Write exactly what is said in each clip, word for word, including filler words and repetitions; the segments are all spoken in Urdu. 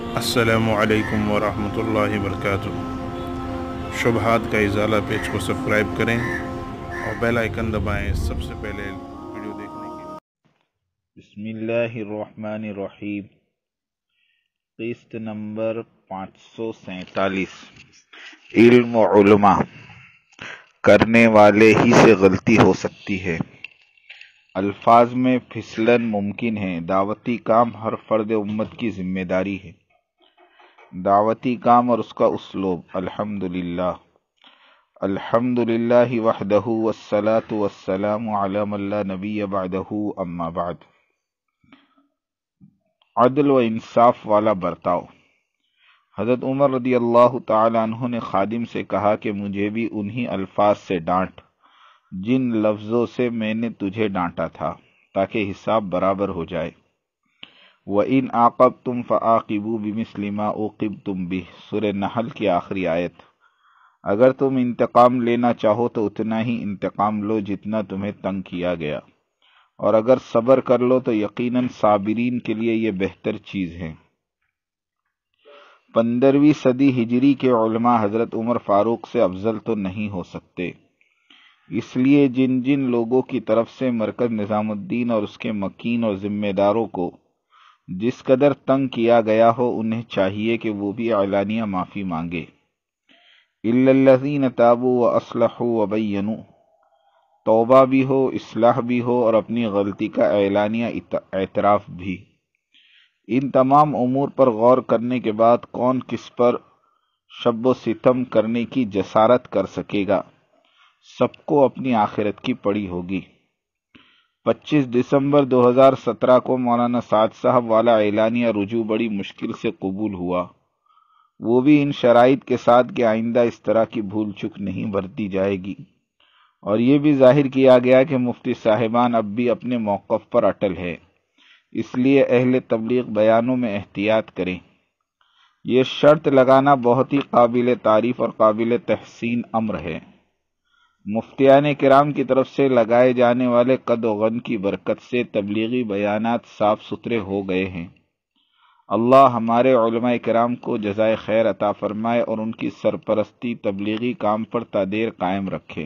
السلام علیکم ورحمۃ اللہ وبرکاتہ۔ شبہات کا ازالہ پیج کو سبسکرائب کریں اور بیل آئیکن دبائیں سب سے پہلے ویڈیو دیکھنے کے لیے۔ بسم اللہ الرحمن الرحیم۔ قسط نمبر پانچ سو سینتالیس۔ علم و علماء کرنے والے ہی سے غلطی ہو سکتی ہے۔ الفاظ میں پھسلن ممکن ہے۔ دعوتی کام ہر فرد امت کی ذمہ داری ہے۔ دعوتی کام اور اس کا اسلوب۔ الحمدللہ الحمدللہ وحدہ والصلاة والسلام علی من لا نبی بعدہ، اما بعد۔ عدل و انصاف والا برتاؤ۔ حضرت عمر رضی اللہ تعالی عنہ نے خادم سے کہا کہ مجھے بھی انہی الفاظ سے ڈانٹ جن لفظوں سے میں نے تجھے ڈانٹا تھا، تاکہ حساب برابر ہو جائے۔ وَإِنْ عَاقَبْتُمْ فَعَاقِبُوا بِمِثْلِ مَا عُوقِبْتُمْ بِهِ، سورہ نحل کی آخری آیت۔ اگر تم انتقام لینا چاہو تو اتنا ہی انتقام لو جتنا تمہیں تنگ کیا گیا، اور اگر صبر کر لو تو یقیناً صابرین کے لیے یہ بہتر چیز ہے۔ پندرہویں صدی ہجری کے علماء حضرت عمر فاروق سے افضل تو نہیں ہو سکتے، اس لیے جن جن لوگوں کی طرف سے مرکز نظام الدین اور اس کے مکین اور ذمہ داروں کو جس قدر تنگ کیا گیا ہو، انہیں چاہیے کہ وہ بھی اعلانیہ معافی مانگے۔ اِلَّا الَّذِينَ تَابُوا وَأَصْلَحُوا وَبَيَّنُوا، توبہ بھی ہو، اصلاح بھی ہو، اور اپنی غلطی کا اعلانیہ اعتراف بھی۔ ان تمام امور پر غور کرنے کے بعد کون کس پر شب و ستم کرنے کی جسارت کر سکے گا؟ سب کو اپنی آخرت کی پڑی ہوگی۔ پچیس دسمبر دو ہزار سترہ کو مولانا سعد صاحب والا اعلانیہ رجوع بڑی مشکل سے قبول ہوا، وہ بھی ان شرائط کے ساتھ کہ آئندہ اس طرح کی بھول چک نہیں برتی جائے گی، اور یہ بھی ظاہر کیا گیا کہ مفتی صاحبان اب بھی اپنے موقف پر اٹل ہے، اس لیے اہل تبلیغ بیانوں میں احتیاط کریں۔ یہ شرط لگانا بہت ہی قابل تعریف اور قابل تحسین امر ہے۔ مفتیان کرام کی طرف سے لگائے جانے والے قد و غن کی برکت سے تبلیغی بیانات صاف ستھرے ہو گئے ہیں۔ اللہ ہمارے علماء کرام کو جزائے خیر عطا فرمائے اور ان کی سرپرستی تبلیغی کام پر تا دیر قائم رکھے۔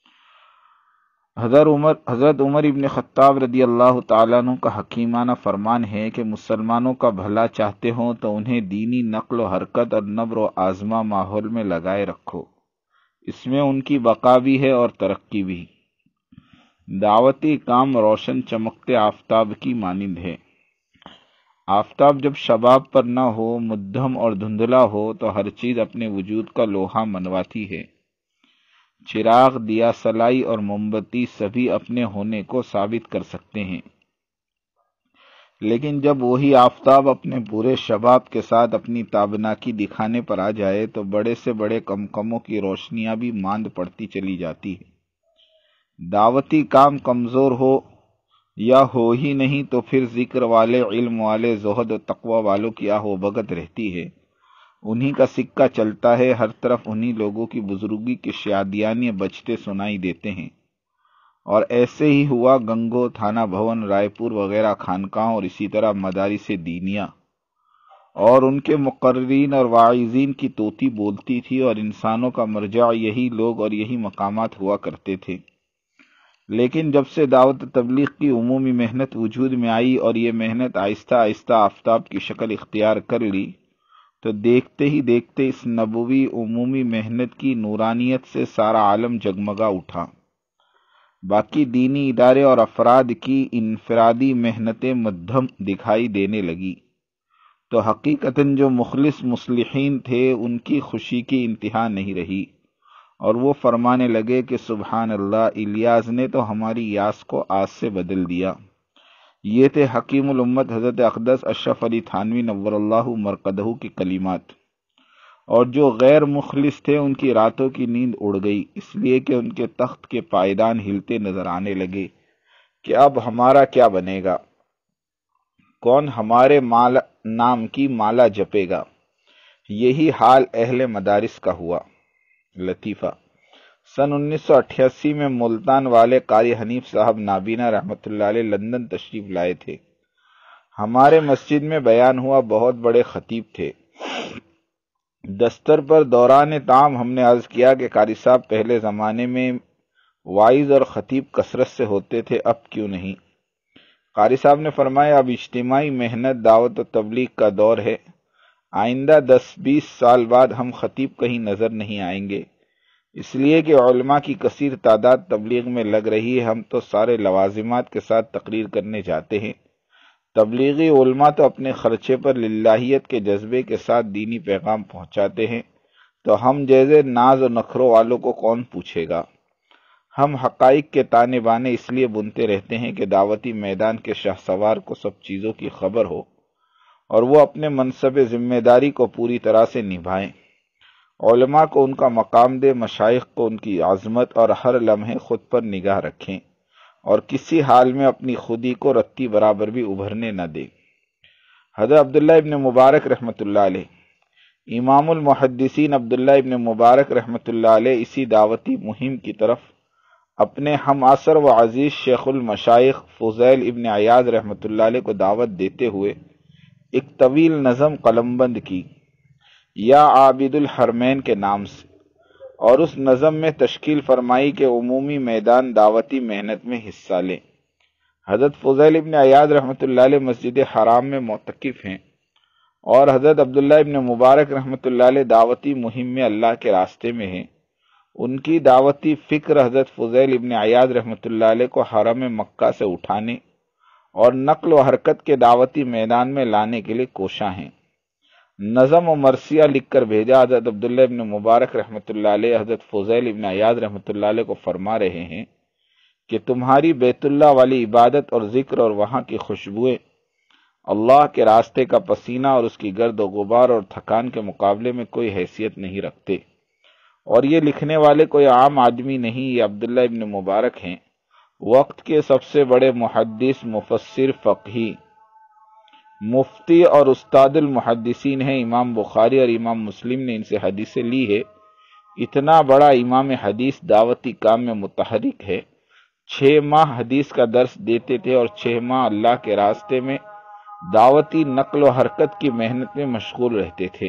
حضرت عمر حضرت عمر ابن خطاب رضی اللہ تعالیٰ عنہ کا حکیمانہ فرمان ہے کہ مسلمانوں کا بھلا چاہتے ہوں تو انہیں دینی نقل و حرکت اور نبر و آزما ماحول میں لگائے رکھو، اس میں ان کی بقا بھی ہے اور ترقی بھی۔ دعوتی کام روشن چمکتے آفتاب کی مانند ہے۔ آفتاب جب شباب پر نہ ہو، مدھم اور دھندلا ہو، تو ہر چیز اپنے وجود کا لوہا منواتی ہے۔ چراغ، دیا سلائی اور موم بتی سبھی اپنے ہونے کو ثابت کر سکتے ہیں، لیکن جب وہی آفتاب اپنے پورے شباب کے ساتھ اپنی تابناکی دکھانے پر آ جائے تو بڑے سے بڑے کمکموں کی روشنیاں بھی ماند پڑتی چلی جاتی ہے۔ دعوتی کام کمزور ہو یا ہو ہی نہیں تو پھر ذکر والے، علم والے، زہد و تقوی والوں کی آہ و بھگت رہتی ہے، انہی کا سکہ چلتا ہے، ہر طرف انہی لوگوں کی بزرگی کے شادیانے بجتے سنائی دیتے ہیں۔ اور ایسے ہی ہوا گنگو، تھانہ بھون، رائے پور وغیرہ خانقاہوں اور اسی طرح مدارس دینیہ اور ان کے مقررین اور واعظین کی طوطی بولتی تھی، اور انسانوں کا مرجع یہی لوگ اور یہی مقامات ہوا کرتے تھے۔ لیکن جب سے دعوت تبلیغ کی عمومی محنت وجود میں آئی اور یہ محنت آہستہ آہستہ آفتاب کی شکل اختیار کر لی، تو دیکھتے ہی دیکھتے اس نبوی عمومی محنت کی نورانیت سے سارا عالم جگمگا اٹھا۔ باقی دینی ادارے اور افراد کی انفرادی محنتیں مدھم دکھائی دینے لگی، تو حقیقتاً جو مخلص مصلحین تھے ان کی خوشی کی انتہا نہیں رہی، اور وہ فرمانے لگے کہ سبحان اللہ، الیاس نے تو ہماری یاس کو آس سے بدل دیا۔ یہ تھے حکیم الامت حضرت اقدس اشرف علی تھانوی نور اللہ مرقدہ کی کلمات، اور جو غیر مخلص تھے ان کی راتوں کی نیند اڑ گئی، اس لیے کہ ان کے تخت کے پائیدان ہلتے نظر آنے لگے کہ اب ہمارا کیا بنے گا، کون ہمارے مالا نام کی مالا جپے گا۔ یہی حال اہل مدارس کا ہوا۔ لطیفہ: سن انیس سو اٹھاسی میں ملتان والے قاری حنیف صاحب نابینا رحمۃ اللہ علیہ لندن تشریف لائے تھے۔ ہمارے مسجد میں بیان ہوا، بہت بڑے خطیب تھے۔ دستر پر دوران طعام ہم نے عرض کیا کہ قاری صاحب پہلے زمانے میں وائز اور خطیب کثرت سے ہوتے تھے، اب کیوں نہیں؟ قاری صاحب نے فرمایا اب اجتماعی محنت دعوت و تبلیغ کا دور ہے، آئندہ دس بیس سال بعد ہم خطیب کہیں نظر نہیں آئیں گے، اس لیے کہ علماء کی کثیر تعداد تبلیغ میں لگ رہی ہے، ہم تو سارے لوازمات کے ساتھ تقریر کرنے جاتے ہیں، تبلیغی علماء تو اپنے خرچے پر للہیت کے جذبے کے ساتھ دینی پیغام پہنچاتے ہیں، تو ہم جیسے ناز و نخروں والوں کو کون پوچھے گا؟ ہم حقائق کے تانے بانے اس لیے بنتے رہتے ہیں کہ دعوتی میدان کے شاہ سوار کو سب چیزوں کی خبر ہو اور وہ اپنے منصب ذمہ داری کو پوری طرح سے نبھائیں، علماء کو ان کا مقام دے، مشائخ کو ان کی عظمت اور ہر لمحے خود پر نگاہ رکھیں اور کسی حال میں اپنی خودی کو رتی برابر بھی ابھرنے نہ دے۔ حضرت عبداللہ ابن مبارک رحمۃ اللہ علیہ، امام المحدثین عبداللہ ابن مبارک رحمۃ اللہ علیہ اسی دعوتی مہم کی طرف اپنے ہم عصر و عزیز شیخ المشائخ فضیل ابن عیاض رحمۃ اللہ علیہ کو دعوت دیتے ہوئے ایک طویل نظم قلم بند کی یا عابد الحرمین کے نام سے، اور اس نظم میں تشکیل فرمائی کہ عمومی میدان دعوتی محنت میں حصہ لیں۔ حضرت فضیل ابن عیاض رحمۃ اللہ علیہ مسجد حرام میں معتکف ہیں اور حضرت عبداللہ ابن مبارک رحمۃ اللہ علیہ دعوتی مہم میں اللہ کے راستے میں ہیں۔ ان کی دعوتی فکر حضرت فضیل ابن عیاض رحمۃ اللہ علیہ کو حرم مکہ سے اٹھانے اور نقل و حرکت کے دعوتی میدان میں لانے کے لیے کوشاں ہیں۔ نظم و مرثیہ لکھ کر بھیجا، حضرت عبداللہ ابن مبارک رحمۃ اللہ علیہ حضرت فضیل ابن عیاض رحمۃ اللہ علیہ کو فرما رہے ہیں کہ تمہاری بیت اللہ والی عبادت اور ذکر اور وہاں کی خوشبوئیں اللہ کے راستے کا پسینہ اور اس کی گرد و غبار اور تھکان کے مقابلے میں کوئی حیثیت نہیں رکھتے، اور یہ لکھنے والے کوئی عام آدمی نہیں، یہ عبداللہ ابن مبارک ہیں، وقت کے سب سے بڑے محدث، مفسر، فقیہ، مفتی اور استاد المحدثین ہیں۔ امام بخاری اور امام مسلم نے ان سے حدیثیں لی ہے۔ اتنا بڑا امام حدیث دعوتی کام میں متحرک ہے، چھ ماہ حدیث کا درس دیتے تھے اور چھ ماہ اللہ کے راستے میں دعوتی نقل و حرکت کی محنت میں مشغول رہتے تھے۔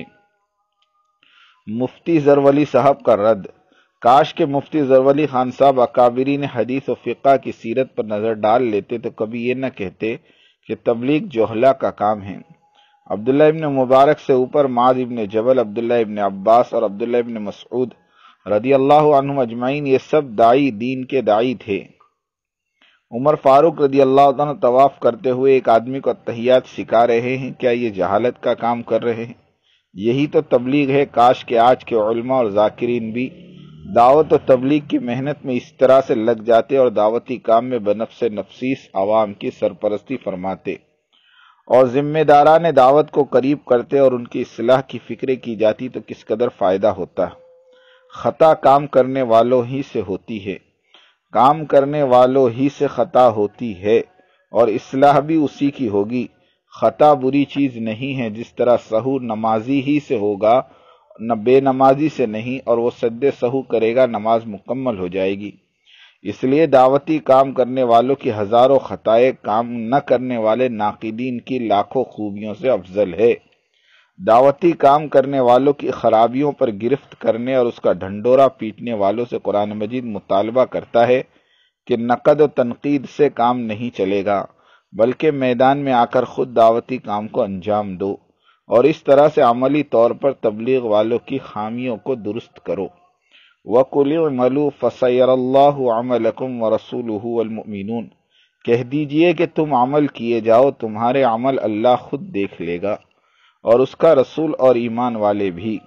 مفتی زرولی صاحب کا رد، کاش کہ مفتی زرولی خان صاحب اکابرین حدیث و فقہ کی سیرت پر نظر ڈال لیتے تو کبھی یہ نہ کہتے کہ تبلیغ جوہلا کا کام ہے۔ عبداللہ ابن مبارک سے اوپر معاذ ابن جبل، عبداللہ ابن عباس اور عبداللہ ابن مسعود رضی اللہ عنہم اجمعین، یہ سب داعی دین کے داعی تھے۔ عمر فاروق رضی اللہ عنہ طواف کرتے ہوئے ایک آدمی کو اتحیات سکھا رہے ہیں، کیا یہ جہالت کا کام کر رہے ہیں؟ یہی تو تبلیغ ہے۔ کاش کہ آج کے علماء اور ذاکرین بھی دعوت و تبلیغ کی محنت میں اس طرح سے لگ جاتے اور دعوتی کام میں بنفس نفیس عوام کی سرپرستی فرماتے اور ذمہ داران دعوت کو قریب کرتے اور ان کی اصلاح کی فکریں کی جاتی تو کس قدر فائدہ ہوتا۔ خطا کام کرنے والوں ہی سے ہوتی ہے، کام کرنے والوں ہی سے خطا ہوتی ہے اور اصلاح بھی اسی کی ہوگی۔ خطا بری چیز نہیں ہے، جس طرح سہو نمازی ہی سے ہوگا، نہ بے نمازی سے نہیں، اور وہ سد سہو کرے گا، نماز مکمل ہو جائے گی۔ اس لیے دعوتی کام کرنے والوں کی ہزاروں خطائیں کام نہ کرنے والے ناقدین کی لاکھوں خوبیوں سے افضل ہے۔ دعوتی کام کرنے والوں کی خرابیوں پر گرفت کرنے اور اس کا ڈھنڈورا پیٹنے والوں سے قرآن مجید مطالبہ کرتا ہے کہ نقد و تنقید سے کام نہیں چلے گا، بلکہ میدان میں آ کر خود دعوتی کام کو انجام دو اور اس طرح سے عملی طور پر تبلیغ والوں کی خامیوں کو درست کرو۔ وَقُلِ اعْمَلُوا فَسَيَرَى اللَّهُ عَمَلَكُمْ وَرَسُولُهُ وَالْمُؤْمِنُونَ، کہہ دیجئے کہ تم عمل کیے جاؤ، تمہارے عمل اللہ خود دیکھ لے گا اور اس کا رسول اور ایمان والے بھی۔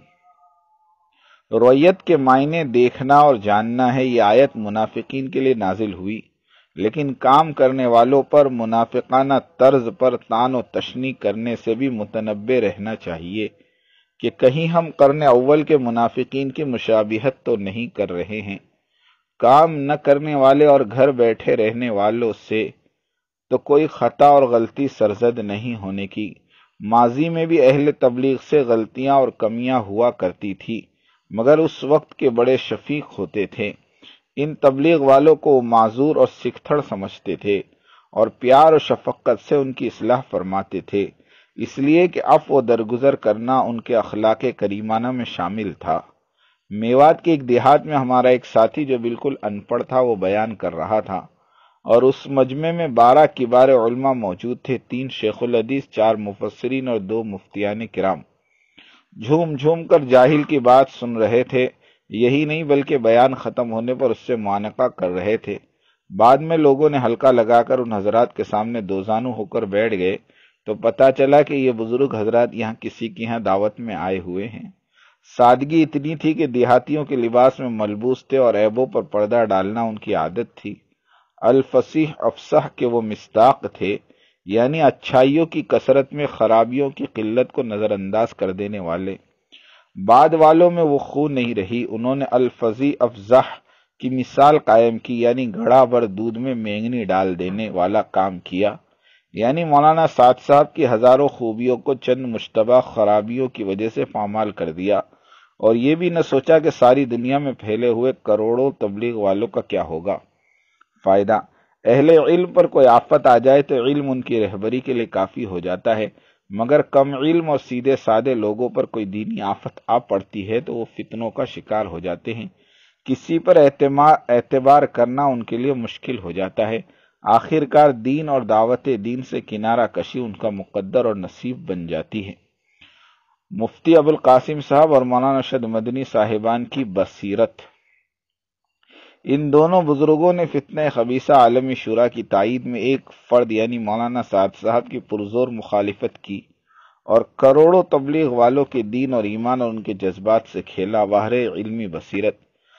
رؤیت کے معنی دیکھنا اور جاننا ہے۔ یہ آیت منافقین کے لیے نازل ہوئی، لیکن کام کرنے والوں پر منافقانہ طرز پر طعن و تشنیع کرنے سے بھی متنبہ رہنا چاہیے کہ کہیں ہم قرن اول کے منافقین کی مشابہت تو نہیں کر رہے ہیں۔ کام نہ کرنے والے اور گھر بیٹھے رہنے والوں سے تو کوئی خطا اور غلطی سرزد نہیں ہونے کی۔ ماضی میں بھی اہل تبلیغ سے غلطیاں اور کمیاں ہوا کرتی تھی، مگر اس وقت کے بڑے شفیق ہوتے تھے۔ ان تبلیغ والوں کو معذور اور سکھتڑ سمجھتے تھے اور پیار و شفقت سے ان کی اصلاح فرماتے تھے، اس لیے کہ عفو و درگزر کرنا ان کے اخلاق کریمانہ میں شامل تھا۔ میوات کے ایک دیہات میں ہمارا ایک ساتھی جو بالکل ان پڑھ تھا وہ بیان کر رہا تھا، اور اس مجمع میں بارہ کبار علماء موجود تھے، تین شیخ الحدیث، چار مفسرین اور دو مفتیان کرام۔ جھوم جھوم کر جاہل کی بات سن رہے تھے، یہی نہیں بلکہ بیان ختم ہونے پر اس سے معانقہ کر رہے تھے۔ بعد میں لوگوں نے حلقہ لگا کر ان حضرات کے سامنے دوزانو ہو کر بیٹھ گئے تو پتہ چلا کہ یہ بزرگ حضرات یہاں کسی کی یہاں دعوت میں آئے ہوئے ہیں۔ سادگی اتنی تھی کہ دیہاتیوں کے لباس میں ملبوس تھے اور عیبوں پر پردہ ڈالنا ان کی عادت تھی۔ الفصیح افصح کے وہ مصداق تھے، یعنی اچھائیوں کی کثرت میں خرابیوں کی قلت کو نظر انداز کر دینے والے۔ بعد والوں میں وہ خو نہیں رہی، انہوں نے الفصیح افصح کی مثال قائم کی، یعنی گھڑا بھر دودھ میں مینگنی ڈال دینے والا کام کیا۔ یعنی مولانا سعد صاحب کی ہزاروں خوبیوں کو چند مشتبہ خرابیوں کی وجہ سے پامال کر دیا، اور یہ بھی نہ سوچا کہ ساری دنیا میں پھیلے ہوئے کروڑوں تبلیغ والوں کا کیا ہوگا۔ فائدہ: اہل علم پر کوئی آفت آ جائے تو علم ان کی رہبری کے لیے کافی ہو جاتا ہے، مگر کم علم اور سیدھے سادے لوگوں پر کوئی دینی آفت آ پڑتی ہے تو وہ فتنوں کا شکار ہو جاتے ہیں، کسی پر اعتبار کرنا ان کے لیے مشکل ہو جاتا ہے، آخر کار دین اور دعوت دین سے کنارہ کشی ان کا مقدر اور نصیب بن جاتی ہے۔ مفتی ابو القاسم صاحب اور مولانا ارشد مدنی صاحبان کی بصیرت۔ ان دونوں بزرگوں نے فتنہ خبیثہ عالمی شورا کی تائید میں ایک فرد یعنی مولانا سعد صاحب کی پرزور مخالفت کی اور کروڑوں تبلیغ والوں کے دین اور ایمان اور ان کے جذبات سے کھیلا۔ واہر علمی بصیرت۔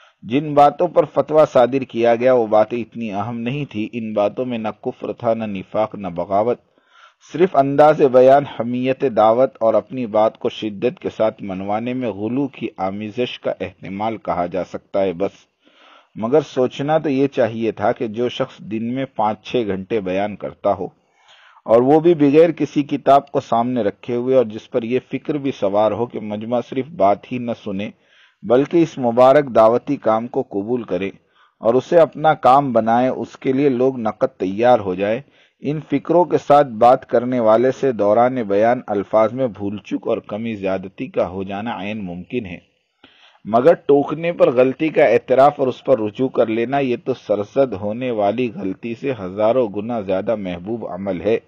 جن باتوں پر فتویٰ صادر کیا گیا وہ باتیں اتنی اہم نہیں تھی، ان باتوں میں نہ کفر تھا، نہ نفاق، نہ بغاوت، صرف انداز بیان، حمیت دعوت اور اپنی بات کو شدت کے ساتھ منوانے میں غلو کی آمیزش کا احتمال کہا جا سکتا ہے بس۔ مگر سوچنا تو یہ چاہیے تھا کہ جو شخص دن میں پانچ چھ گھنٹے بیان کرتا ہو اور وہ بھی بغیر کسی کتاب کو سامنے رکھے ہوئے، اور جس پر یہ فکر بھی سوار ہو کہ مجمع صرف بات ہی نہ سنے بلکہ اس مبارک دعوتی کام کو قبول کرے اور اسے اپنا کام بنائے، اس کے لیے لوگ نقد تیار ہو جائے، ان فکروں کے ساتھ بات کرنے والے سے دوران بیان الفاظ میں بھول چک اور کمی زیادتی کا ہو جانا عین ممکن ہے، مگر ٹوکنے پر غلطی کا اعتراف اور اس پر رجوع کر لینا یہ تو سرزد ہونے والی غلطی سے ہزاروں گنا زیادہ محبوب عمل ہے۔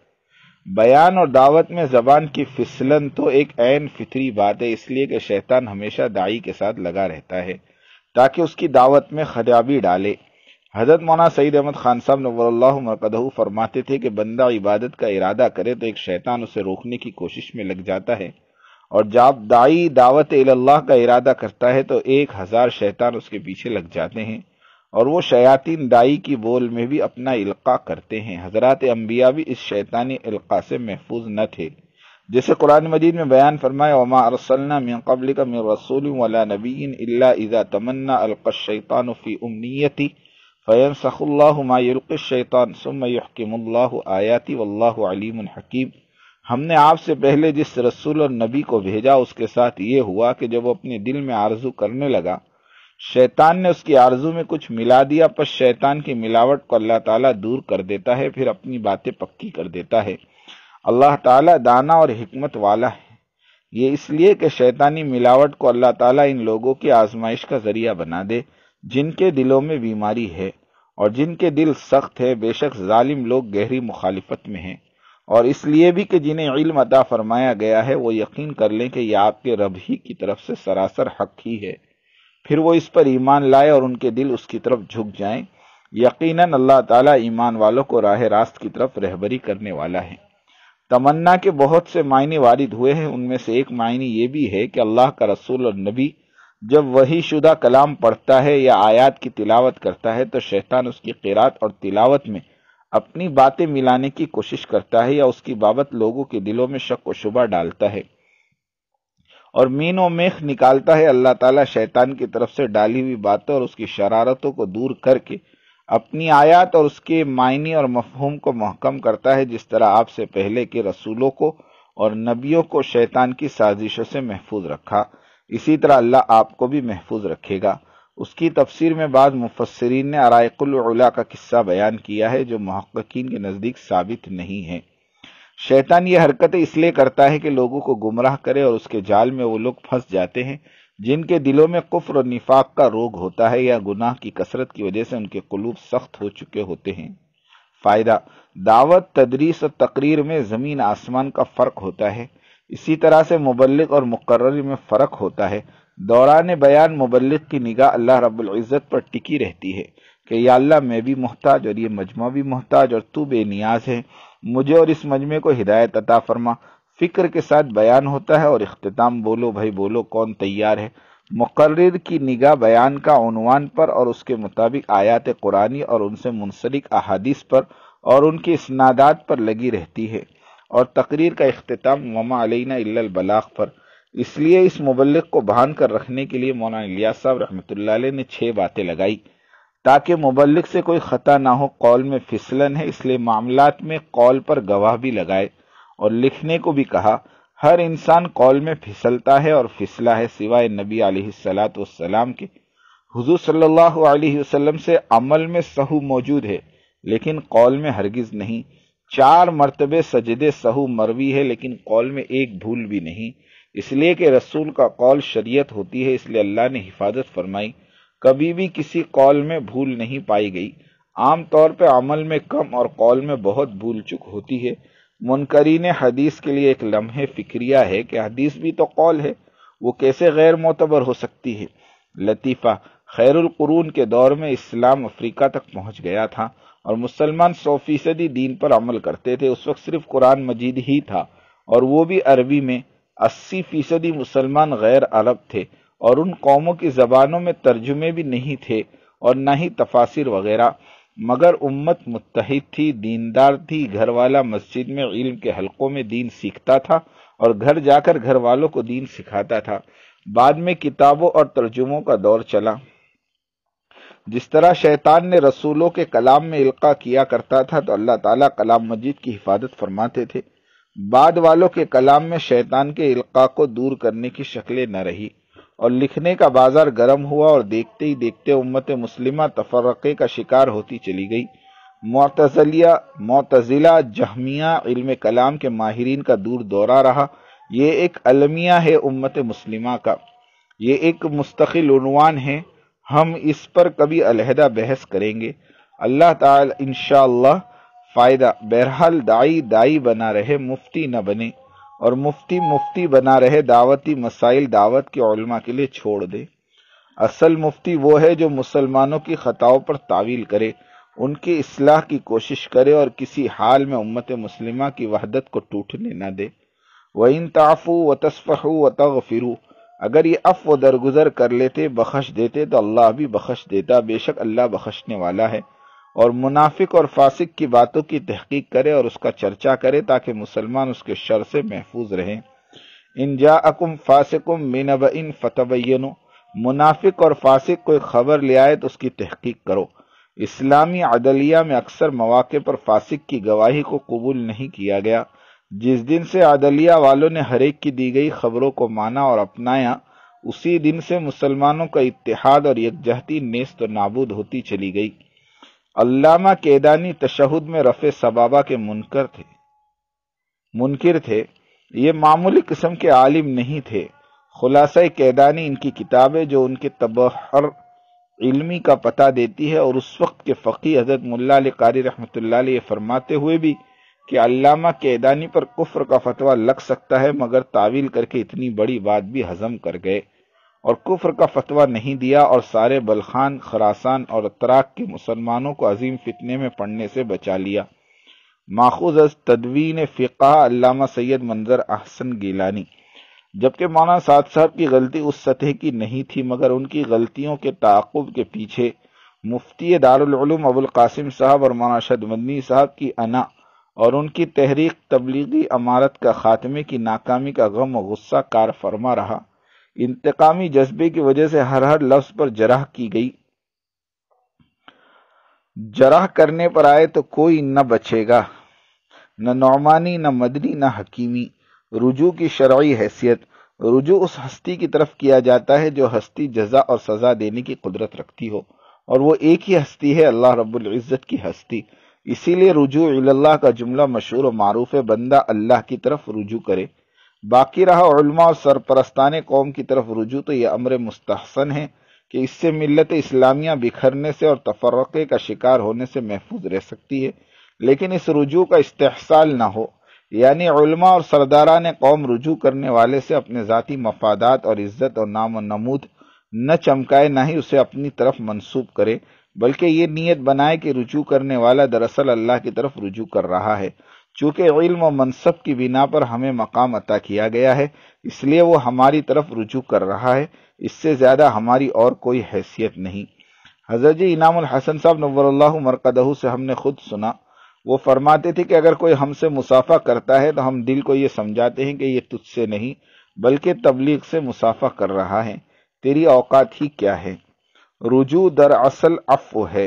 بیان اور دعوت میں زبان کی پھسلن تو ایک عین فطری بات ہے، اس لیے کہ شیطان ہمیشہ داعی کے ساتھ لگا رہتا ہے تاکہ اس کی دعوت میں خرابی ڈالے۔ حضرت مولانا سعید احمد خان صاحب نور اللہ مرقدہ فرماتے تھے کہ بندہ عبادت کا ارادہ کرے تو ایک شیطان اسے روکنے کی کوشش میں لگ جاتا ہے، اور جب داعی دعوت اللہ کا ارادہ کرتا ہے تو ایک ہزار شیطان اس کے پیچھے لگ جاتے ہیں، اور وہ شیاطین داعی کی بول میں بھی اپنا القاء کرتے ہیں۔ حضرات انبیاء بھی اس شیطانی القاء سے محفوظ نہ تھے، جیسے قرآن مجید میں بیان فرمایا وما ارسلنا من قبلک من رسول ولا نبی الا اذا تمنى القى الشیطان فی امنیتی فینسخ اللہ ما یلقی الشیطان ثم یحکم اللہ آیاتی واللہ علیم حکیم۔ ہم نے آپ سے پہلے جس رسول اور نبی کو بھیجا اس کے ساتھ یہ ہوا کہ جب وہ اپنے دل میں آرزو کرنے لگا، شیطان نے اس کی آرزو میں کچھ ملا دیا، پس شیطان کی ملاوٹ کو اللہ تعالیٰ دور کر دیتا ہے، پھر اپنی باتیں پکی کر دیتا ہے۔ اللہ تعالیٰ دانا اور حکمت والا ہے، یہ اس لیے کہ شیطانی ملاوٹ کو اللہ تعالیٰ ان لوگوں کی آزمائش کا ذریعہ بنا دے جن کے دلوں میں بیماری ہے اور جن کے دل سخت ہے، بے شک ظالم لوگ گہری مخالفت میں ہیں، اور اس لیے بھی کہ جنہیں علم عطا فرمایا گیا ہے وہ یقین کر لیں کہ یہ آپ کے رب ہی کی طرف سے سراسر حق ہی ہے، پھر وہ اس پر ایمان لائے اور ان کے دل اس کی طرف جھک جائیں۔ یقیناً اللہ تعالیٰ ایمان والوں کو راہ راست کی طرف رہبری کرنے والا ہے۔ تمنا کے بہت سے معنی وارد ہوئے ہیں، ان میں سے ایک معنی یہ بھی ہے کہ اللہ کا رسول اور نبی جب وحی شدہ کلام پڑھتا ہے یا آیات کی تلاوت کرتا ہے تو شیطان اس کی قرات اور تلاوت میں اپنی باتیں ملانے کی کوشش کرتا ہے یا اس کی بابت لوگوں کے دلوں میں شک و شبہ ڈالتا ہے اور مین و میخ نکالتا ہے۔ اللہ تعالیٰ شیطان کی طرف سے ڈالی ہوئی باتوں اور اس کی شرارتوں کو دور کر کے اپنی آیات اور اس کے معنی اور مفہوم کو محکم کرتا ہے، جس طرح آپ سے پہلے کے رسولوں کو اور نبیوں کو شیطان کی سازشوں سے محفوظ رکھا، اسی طرح اللہ آپ کو بھی محفوظ رکھے گا۔ اس کی تفسیر میں بعض مفسرین نے ارائق العلا کا قصہ بیان کیا ہے جو محققین کے نزدیک ثابت نہیں ہے۔ شیطان یہ حرکتیں اس لیے کرتا ہے کہ لوگوں کو گمراہ کرے اور اس کے جال میں وہ لوگ پھنس جاتے ہیں جن کے دلوں میں کفر اور نفاق کا روگ ہوتا ہے یا گناہ کی کثرت کی وجہ سے ان کے قلوب سخت ہو چکے ہوتے ہیں۔ فائدہ: دعوت، تدریس اور تقریر میں زمین آسمان کا فرق ہوتا ہے، اسی طرح سے مبلغ اور مقرر میں فرق ہوتا ہے۔ دوران بیان مبلغ کی نگاہ اللہ رب العزت پر ٹکی رہتی ہے کہ یا اللہ میں بھی محتاج اور یہ مجمع بھی محتاج اور تو بے نیاز ہے، مجھے اور اس مجمع کو ہدایت عطا فرما۔ فکر کے ساتھ بیان ہوتا ہے اور اختتام بولو بھائی بولو کون تیار ہے۔ مقرر کی نگاہ بیان کا عنوان پر اور اس کے مطابق آیات قرآنی اور ان سے منسلک احادیث پر اور ان کی اسنادات پر لگی رہتی ہے، اور تقریر کا اختتام وما علینا الا البلاغ پر۔ اس لیے اس مبلغ کو بھان کر رکھنے کے لیے مولانا الیاس صاحب رحمۃ اللہ علیہ نے چھ باتیں لگائی تاکہ مبلغ سے کوئی خطا نہ ہو۔ قول میں پھسلن ہے، اس لیے معاملات میں قول پر گواہ بھی لگائے، اور لکھنے کو بھی کہا۔ ہر انسان قول میں پھسلتا ہے اور پھسلا ہے سوائے نبی علیہ الصلاۃ والسلام کے۔ حضور صلی اللہ علیہ وسلم سے عمل میں سہو موجود ہے لیکن قول میں ہرگز نہیں۔ چار مرتبے سجدے سہو مروی ہے لیکن قول میں ایک بھول بھی نہیں، اس لیے کہ رسول کا قول شریعت ہوتی ہے، اس لیے اللہ نے حفاظت فرمائی، کبھی بھی کسی قول میں بھول نہیں پائی گئی۔ عام طور پہ عمل میں کم اور قول میں بہت بھول چک ہوتی ہے۔ منکرین حدیث کے لیے ایک لمحے فکریہ ہے کہ حدیث بھی تو قول ہے، وہ کیسے غیر معتبر ہو سکتی ہے۔ لطیفہ: خیر القرون کے دور میں اسلام افریقہ تک پہنچ گیا تھا اور مسلمان سو فیصدی دین پر عمل کرتے تھے۔ اس وقت صرف قرآن مجید ہی تھا اور وہ بھی عربی میں۔ اسی فیصدی مسلمان غیر عرب تھے اور ان قوموں کی زبانوں میں ترجمے بھی نہیں تھے اور نہ ہی تفاسیر وغیرہ، مگر امت متحد تھی، دیندار تھی۔ گھر والا مسجد میں علم کے حلقوں میں دین سیکھتا تھا اور گھر جا کر گھر والوں کو دین سکھاتا تھا۔ بعد میں کتابوں اور ترجموں کا دور چلا۔ جس طرح شیطان نے رسولوں کے کلام میں القاء کیا کرتا تھا تو اللہ تعالیٰ کلام مجید کی حفاظت فرماتے تھے۔ بعد والوں کے کلام میں شیطان کے القاء کو دور کرنے کی شکلیں نہ رہی اور لکھنے کا بازار گرم ہوا اور دیکھتے ہی دیکھتے امت مسلمہ تفرقے کا شکار ہوتی چلی گئی۔ معتزلیہ معتزلہ جہمیہ علم کلام کے ماہرین کا دور دورہ رہا۔ یہ ایک المیہ ہے امت مسلمہ کا، یہ ایک مستقل عنوان ہے، ہم اس پر کبھی علیحدہ بحث کریں گے اللہ تعالی انشاءاللہ۔ فائدہ: بہرحال دائی دائی بنا رہے، مفتی نہ بنے، اور مفتی مفتی بنا رہے، دعوتی مسائل دعوت کے علماء کے لیے چھوڑ دے۔ اصل مفتی وہ ہے جو مسلمانوں کی خطاؤں پر تعویل کرے، ان کی اصلاح کی کوشش کرے اور کسی حال میں امت مسلمہ کی وحدت کو ٹوٹنے نہ دے۔ وَإِن تَعْفُوا وَتَصْفَحُوا وَتَغْفِرُوا، اگر یہ عفو درگزر کر لیتے، بخش دیتے تو اللہ بھی بخش دیتا، بے شک اللہ بخشنے والا ہے۔ اور منافق اور فاسق کی باتوں کی تحقیق کرے اور اس کا چرچا کرے تاکہ مسلمان اس کے شر سے محفوظ رہیں۔ ان جاءکم فاسق بنبأ فتبینوا، منافق اور فاسق کوئی خبر لے آئے تو اس کی تحقیق کرو۔ اسلامی عدلیہ میں اکثر مواقع پر فاسق کی گواہی کو قبول نہیں کیا گیا۔ جس دن سے عدلیہ والوں نے ہر ایک کی دی گئی خبروں کو مانا اور اپنایا، اسی دن سے مسلمانوں کا اتحاد اور یکجہتی نیست و نابود ہوتی چلی گئی۔ علامہ کیدانی تشہد میں رفع سبابہ کے منکر تھے منکر تھے یہ معمولی قسم کے عالم نہیں تھے۔ خلاصہ کیدانی ان کی کتابیں جو ان کے تبحر علمی کا پتہ دیتی ہے، اور اس وقت کے فقیہ حضرت ملا علی قاری رحمۃ اللہ علیہ فرماتے ہوئے بھی کہ علامہ کیدانی پر کفر کا فتویٰ لگ سکتا ہے مگر تعویل کر کے اتنی بڑی بات بھی ہضم کر گئے اور کفر کا فتویٰ نہیں دیا اور سارے بلخان، خراسان اور اتراک کے مسلمانوں کو عظیم فتنے میں پڑنے سے بچا لیا۔ ماخوذ از تدوین فقہ علامہ سید منظر احسن گیلانی۔ جبکہ مولانا سعد صاحب کی غلطی اس سطح کی نہیں تھی مگر ان کی غلطیوں کے تعاقب کے پیچھے مفتی دارالعلوم ابو القاسم صاحب اور مولانا ارشد مدنی صاحب کی انا اور ان کی تحریک تبلیغی امارت کا خاتمے کی ناکامی کا غم و غصہ کار فرما رہا۔ انتقامی جذبے کی وجہ سے ہر ہر لفظ پر جرح کی گئی، جرح کرنے پر آئے تو کوئی نہ بچے گا، نہ نعمانی، نہ مدنی، نہ حکیمی۔ رجوع کی شرعی حیثیت: رجوع اس ہستی کی طرف کیا جاتا ہے جو ہستی جزا اور سزا دینے کی قدرت رکھتی ہو، اور وہ ایک ہی ہستی ہے، اللہ رب العزت کی ہستی۔ اسی لیے رجوع اللہ کا جملہ مشہور و معروف ہے، بندہ اللہ کی طرف رجوع کرے۔ باقی رہا علماء اور سرپرستان قوم کی طرف رجوع، تو یہ امر مستحسن ہے کہ اس سے ملت اسلامیہ بکھرنے سے اور تفرقے کا شکار ہونے سے محفوظ رہ سکتی ہے، لیکن اس رجوع کا استحصال نہ ہو، یعنی علماء اور سرداران قوم رجوع کرنے والے سے اپنے ذاتی مفادات اور عزت اور نام و نمود نہ چمکائے، نہ ہی اسے اپنی طرف منسوب کرے، بلکہ یہ نیت بنائے کہ رجوع کرنے والا دراصل اللہ کی طرف رجوع کر رہا ہے۔ چونکہ علم و منصب کی بنا پر ہمیں مقام عطا کیا گیا ہے، اس لیے وہ ہماری طرف رجوع کر رہا ہے، اس سے زیادہ ہماری اور کوئی حیثیت نہیں۔ حضرت جی انعام الحسن صاحب نور اللہ مرقدہ سے ہم نے خود سنا، وہ فرماتے تھے کہ اگر کوئی ہم سے مصافحہ کرتا ہے تو ہم دل کو یہ سمجھاتے ہیں کہ یہ تجھ سے نہیں بلکہ تبلیغ سے مصافحہ کر رہا ہے، تیری اوقات ہی کیا ہے۔ رجوع دراصل عفو ہے،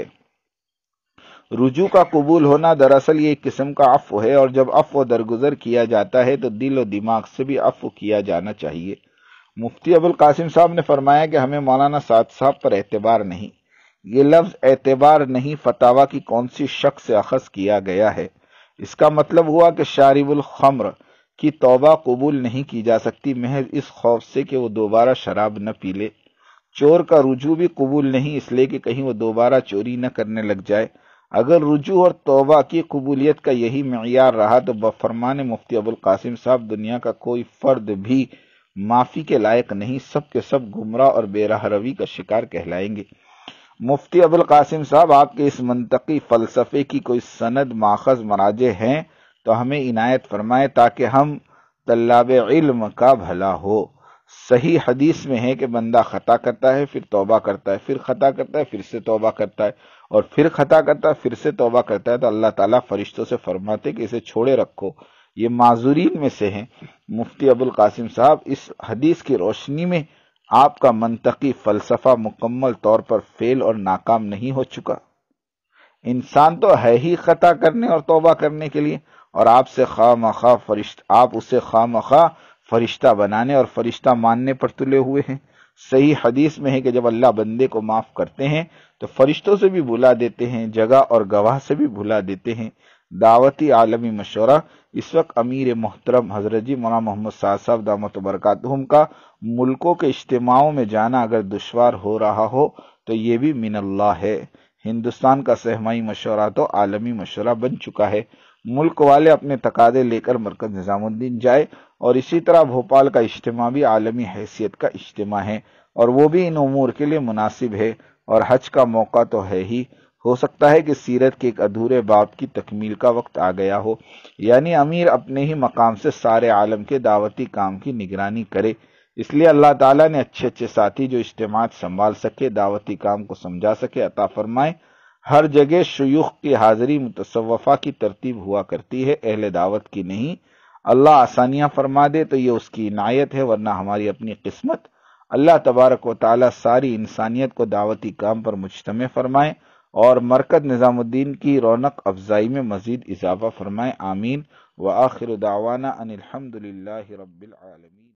رجوع کا قبول ہونا دراصل یہ ایک قسم کا عفو ہے، اور جب عفو درگزر کیا جاتا ہے تو دل و دماغ سے بھی عفو کیا جانا چاہیے۔ مفتی ابوالقاسم صاحب نے فرمایا کہ ہمیں مولانا سعد صاحب پر اعتبار نہیں، یہ لفظ اعتبار نہیں فتاوی کی کون سی شک سے اخذ کیا گیا ہے۔ اس کا مطلب ہوا کہ شارب الخمر کی توبہ قبول نہیں کی جا سکتی محض اس خوف سے کہ وہ دوبارہ شراب نہ پی لے۔ چور کا رجوع بھی قبول نہیں اس لیے کہ کہیں وہ دوبارہ چوری نہ کرنے لگ جائے۔ اگر رجوع اور توبہ کی قبولیت کا یہی معیار رہا تو بفرمان مفتی ابوالقاسم صاحب دنیا کا کوئی فرد بھی معافی کے لائق نہیں، سب کے سب گمراہ اور بے راہ روی کا شکار کہلائیں گے۔ مفتی ابوالقاسم صاحب آپ کے اس منطقی فلسفے کی کوئی سند ماخذ مراجع ہیں تو ہمیں عنایت فرمائے تاکہ ہم طلاب علم کا بھلا ہو۔ صحیح حدیث میں ہے کہ بندہ خطا کرتا ہے پھر توبہ کرتا ہے، پھر خطا کرتا ہے پھر سے توبہ کرتا ہے، اور پھر خطا کرتا ہے پھر سے توبہ کرتا ہے تو اللہ تعالیٰ فرشتوں سے فرماتے کہ اسے چھوڑے رکھو، یہ معذورین میں سے ہیں۔ مفتی ابوالقاسم صاحب اس حدیث کی روشنی میں آپ کا منطقی فلسفہ مکمل طور پر فیل اور ناکام نہیں ہو چکا؟ انسان تو ہے ہی خطا کرنے اور توبہ کرنے کے لیے، اور آپ سے خواہ مخواہ فرشتہ آپ اسے خواہ مخواہ فرشتہ بنانے اور فرشتہ ماننے پر تلے ہوئے ہیں۔ صحیح حدیث میں ہے کہ جب اللہ بندے کو معاف کرتے ہیں تو فرشتوں سے بھی بھلا دیتے ہیں، جگہ اور گواہ سے بھی بھلا دیتے ہیں۔ دعوتی عالمی مشورہ اس وقت امیر محترم حضرت جی مولانا محمد سعد صاحب دامت برکاتہم کا ملکوں کے اجتماعوں میں جانا اگر دشوار ہو رہا ہو تو یہ بھی من اللہ ہے۔ ہندوستان کا سہمائی مشورہ تو عالمی مشورہ بن چکا ہے، ملک والے اپنے تقاضے لے کر مرکز نظام الدین جائے، اور اسی طرح بھوپال کا اجتماع بھی عالمی حیثیت کا اجتماع ہے، اور وہ بھی ان امور کے لیے مناسب ہے، اور حج کا موقع تو ہے ہی۔ ہو سکتا ہے کہ سیرت کے ایک ادھورے باب کی تکمیل کا وقت آ گیا ہو، یعنی امیر اپنے ہی مقام سے سارے عالم کے دعوتی کام کی نگرانی کرے۔ اس لیے اللہ تعالیٰ نے اچھے اچھے ساتھی جو اجتماعات سنبھال سکے، دعوتی کام کو سمجھا سکے عطا فرمائے۔ ہر جگہ شیوخ کی حاضری متصوفہ کی ترتیب ہوا کرتی ہے، اہل دعوت کی نہیں۔ اللہ آسانیاں فرما دے تو یہ اس کی عنایت ہے، ورنہ ہماری اپنی قسمت۔ اللہ تبارک و تعالیٰ ساری انسانیت کو دعوتی کام پر مجتمع فرمائے اور مرکز نظام الدین کی رونق افزائی میں مزید اضافہ فرمائے، آمین۔ وآخر دعوانا ان الحمد للہ رب العالمین۔